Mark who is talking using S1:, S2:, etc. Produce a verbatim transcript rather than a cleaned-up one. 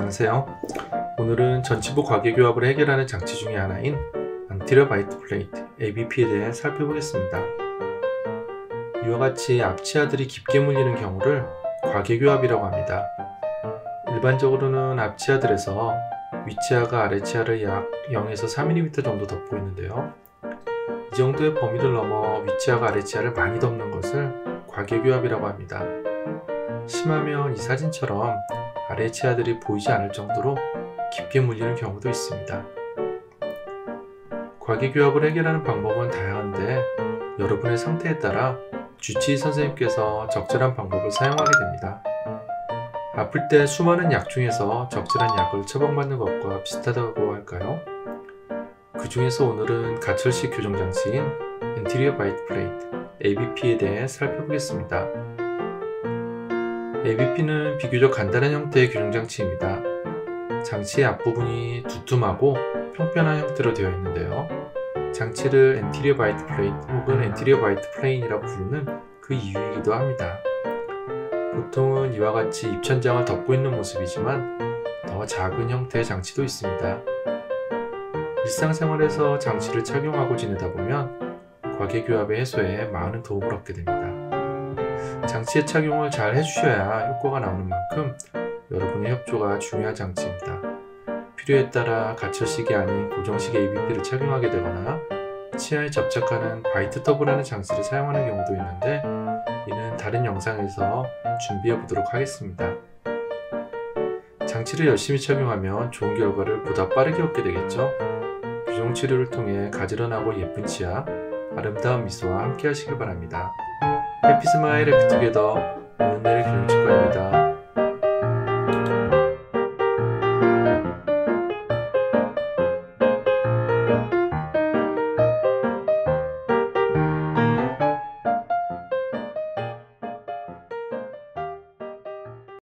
S1: 안녕하세요. 오늘은 전치부 과계교합을 해결하는 장치 중에 하나인 안티리어 바이트 플레이트 에이비피에 대해 살펴보겠습니다. 이와 같이 앞치아들이 깊게 물리는 경우를 과계교합이라고 합니다. 일반적으로는 앞치아들에서 윗치아가 아래치아를 약 영에서 삼 밀리미터 정도 덮고 있는데요. 이 정도의 범위를 넘어 윗치아가 아래치아를 많이 덮는 것을 과계교합이라고 합니다. 심하면 이 사진처럼 아래치아들이 보이지 않을 정도로 깊게 물리는 경우도 있습니다. 과계교합을 해결하는 방법은 다양한데 여러분의 상태에 따라 주치의 선생님께서 적절한 방법을 사용하게 됩니다. 아플 때 수많은 약 중에서 적절한 약을 처방받는 것과 비슷하다고 할까요? 그 중에서 오늘은 가철식 교정장치인 안티리어 바이트 플레이트 에이비피에 대해 살펴보겠습니다. 에이비피는 비교적 간단한 형태의 교정장치입니다. 장치의 앞부분이 두툼하고 평평한 형태로 되어 있는데요. 장치를 안티리어 바이트 플레이트 혹은 안티리어 바이트 플레인이라고 부르는 그 이유이기도 합니다. 보통은 이와 같이 입천장을 덮고 있는 모습이지만 더 작은 형태의 장치도 있습니다. 일상생활에서 장치를 착용하고 지내다 보면 과계교합의 해소에 많은 도움을 얻게 됩니다. 장치의 착용을 잘 해주셔야 효과가 나오는 만큼 여러분의 협조가 중요한 장치입니다. 필요에 따라 가철식이 아닌 고정식 에이비피를 착용하게 되거나 치아에 접착하는 바이트 더블하는 장치를 사용하는 경우도 있는데 이는 다른 영상에서 준비해 보도록 하겠습니다. 장치를 열심히 착용하면 좋은 결과를 보다 빠르게 얻게 되겠죠? 교정 치료를 통해 가지런하고 예쁜 치아, 아름다운 미소와 함께 하시길 바랍니다. 해피 스마일 해피 투게더. 오늘